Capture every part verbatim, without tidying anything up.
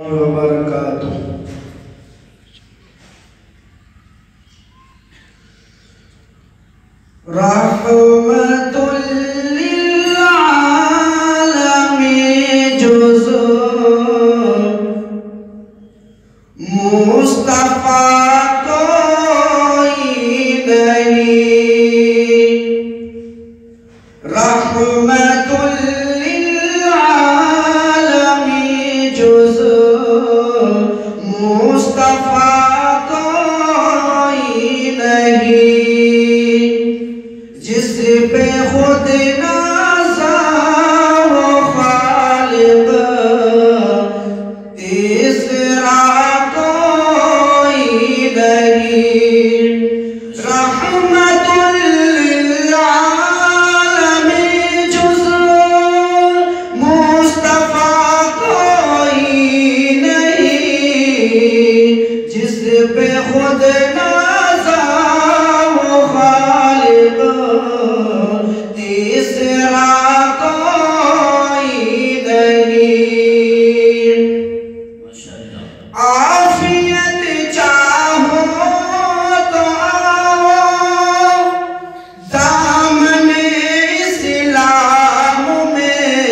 वबरकातुहू। रहमतुल लिल आलमीन जुज़ू मुस्तफा कोई नहीं। रहमतुल लिल आलमीन जुज़ू मुस्तफा कोई नहीं। जिस पे खुद नाज़ा हो खालिक तीसरा कोई नहीं। रहमतुल लिल आलमीन जुज़ू मुस्तफा कोई नहीं। जिस पे खुद नाज़ा हो खालिक तीसरा कोई नहीं। आफियत चाहो तो आओ दामन इस्लाम में।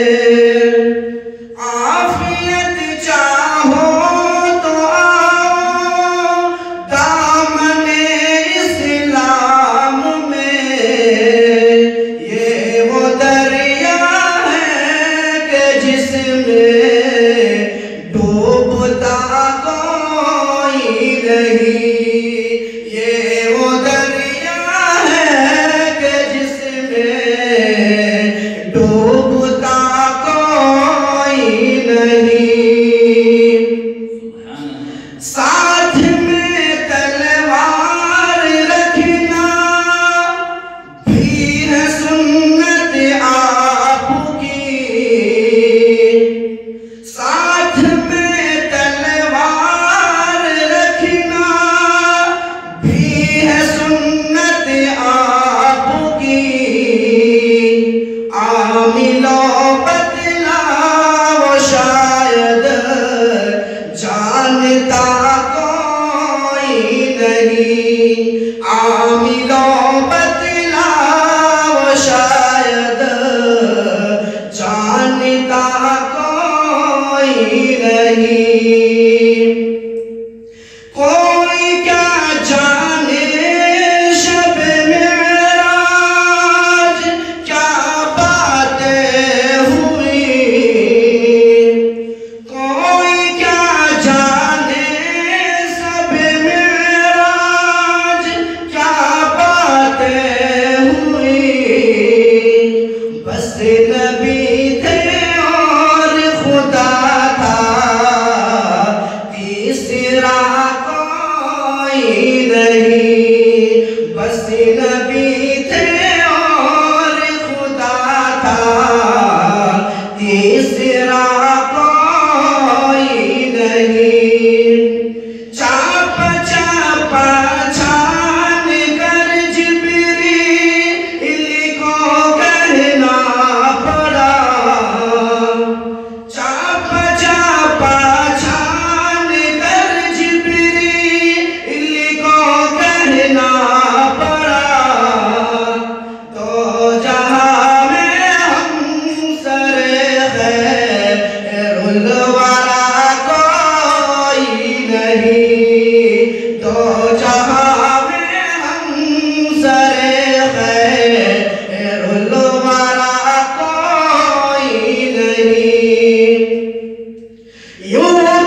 आफियत चाहो तो आओ दामन इस्लाम में। ये वो दरिया है कि जिसमें डूबता कोई नहीं। ये वो दरिया है कि जिसमें डूबता कोई नहीं। साथ में तलवार रखना भी है सुन्नत आपकी। साथ में तलवार रखना भी है सुन्नत आपकी। आमिलो बतलाओ शायद जानता कोई नहीं। आमिलो बतलाओ शायद जानता कोई नहीं। कोई क्या जाने शब मेराज क्या बातें हुई। कोई क्या जाने शब मेराज क्या बातें हुई। बस नबी थे और खुदा था तीसरा कोई नहीं। बस नबी थे और खुदा था तीसरा कोई नहीं। चाप चापा छान कर जिब्रील को कहना पड़ा। चाप चापा छान कर जिब्रील को कहना पड़ा। तो जहां में हम सरे खैरुल वरा कोई नहीं। तो जहां में हम सरे खैरुल वरा कोई नहीं। यूं